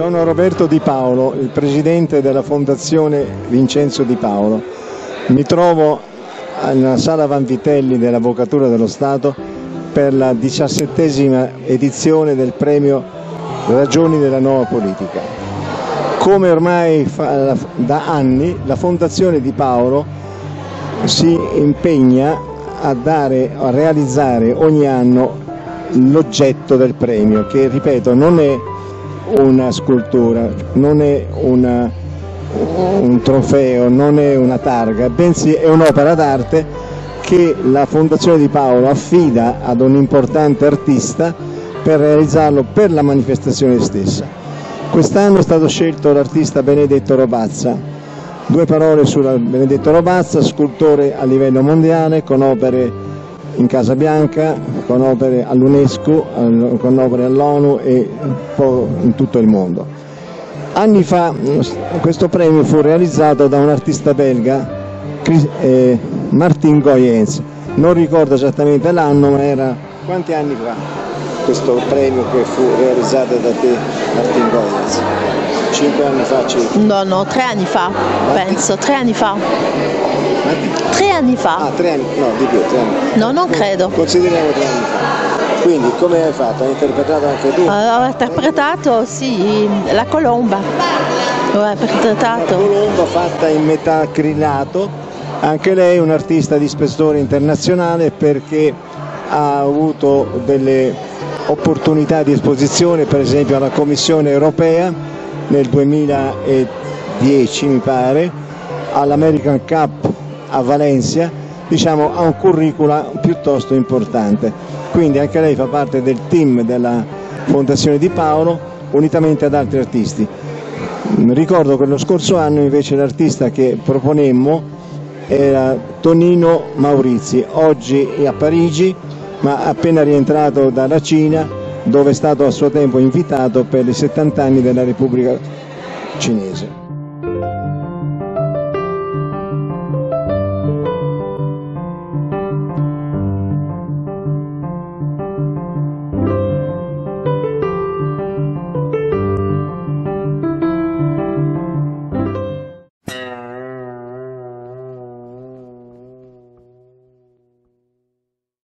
Sono Roberto Di Paolo, il presidente della Fondazione Vincenzo Di Paolo. Mi trovo nella Sala Vanvitelli dell'Avvocatura dello Stato per la 17ª edizione del premio Ragioni della Nuova Politica. Come ormai da anni la Fondazione Di Paolo si impegna a realizzare ogni anno l'oggetto del premio, che ripeto non è una scultura, non è un trofeo, non è una targa, bensì è un'opera d'arte che la Fondazione Di Paolo affida ad un importante artista per realizzarlo per la manifestazione stessa. Quest'anno è stato scelto l'artista Benedetto Robazza. Due parole su Benedetto Robazza, scultore a livello mondiale, con opere in Casa Bianca, con opere all'UNESCO, con opere all'ONU e un po' in tutto il mondo. Anni fa questo premio fu realizzato da un artista belga, Martin Goyens. Non ricordo esattamente l'anno, ma era quanti anni fa questo premio che fu realizzato da te, Martin Goyens? 5 anni fa circa? No, 3 anni fa, penso, 3 anni fa. 3 anni fa. Ah, 3 anni, no, di più, 3 anni. No, non credo. Consideriamo 3 anni fa. Quindi come hai fatto? Hai interpretato anche tu? Ho interpretato, sì, la colomba. Ho interpretato. La colomba fatta in metacrilato, anche lei è un'artista di spessore internazionale perché ha avuto delle opportunità di esposizione, per esempio alla Commissione Europea nel 2010 mi pare, all'American Cup a Valencia, diciamo ha un curricula piuttosto importante, quindi anche lei fa parte del team della Fondazione Di Paolo unitamente ad altri artisti. Ricordo che lo scorso anno invece l'artista che proponemmo era Tonino Maurizi, oggi è a Parigi ma appena rientrato dalla Cina, dove è stato a suo tempo invitato per i 70 anni della Repubblica Cinese.